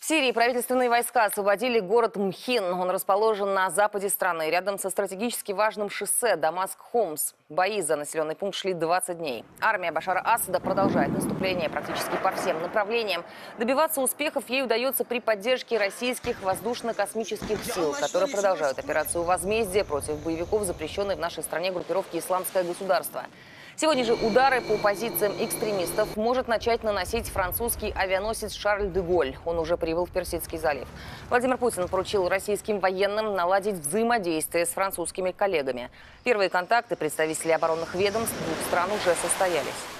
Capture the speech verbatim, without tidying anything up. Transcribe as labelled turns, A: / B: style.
A: В Сирии правительственные войска освободили город Мхин. Он расположен на западе страны, рядом со стратегически важным шоссе Дамаск-Хомс. Бои за населенный пункт шли двадцать дней. Армия Башара Асада продолжает наступление практически по всем направлениям. Добиваться успехов ей удается при поддержке российских воздушно-космических сил, которые продолжают операцию «Возмездие» против боевиков, запрещенной в нашей стране группировки «Исламское государство». Сегодня же удары по позициям экстремистов может начать наносить французский авианосец «Шарль де Голль». Он уже прибыл в Персидский залив. Владимир Путин поручил российским военным наладить взаимодействие с французскими коллегами. Первые контакты представителей оборонных ведомств двух стран уже состоялись.